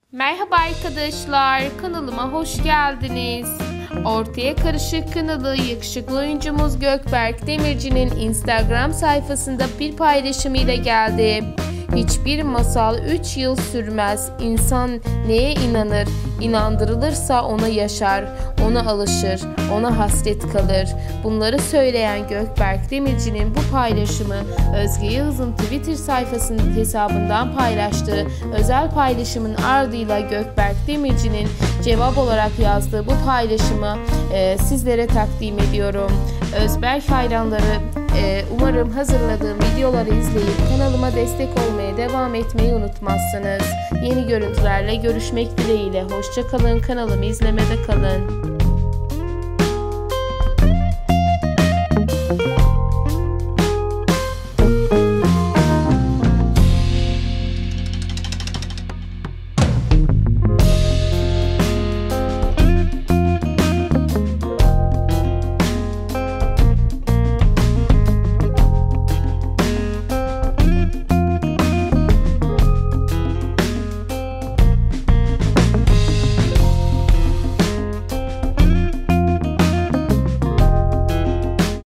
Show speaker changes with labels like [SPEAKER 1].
[SPEAKER 1] Merhaba arkadaşlar, kanalıma hoş geldiniz. Ortaya Karışık kanalı yakışıklı oyuncumuz Gökberk Demirci'nin Instagram sayfasında bir paylaşımıyla geldi. Hiçbir masal 3 yıl sürmez. İnsan neye inanır? İnandırılırsa ona yaşar, ona alışır, ona hasret kalır. Bunları söyleyen Gökberk Demirci'nin bu paylaşımı Özge Yağız'ın Twitter sayfasının hesabından paylaştığı özel paylaşımın ardıyla Gökberk Demirci'nin cevap olarak yazdığı bu paylaşımı sizlere takdim ediyorum. Özberk hayranları, umarım hazırladığım videoları izleyip kanalıma destek olmaya devam etmeyi unutmazsınız. Yeni görüntülerle görüşmek dileğiyle. Hoşça kalın, kanalımı izlemede kalın.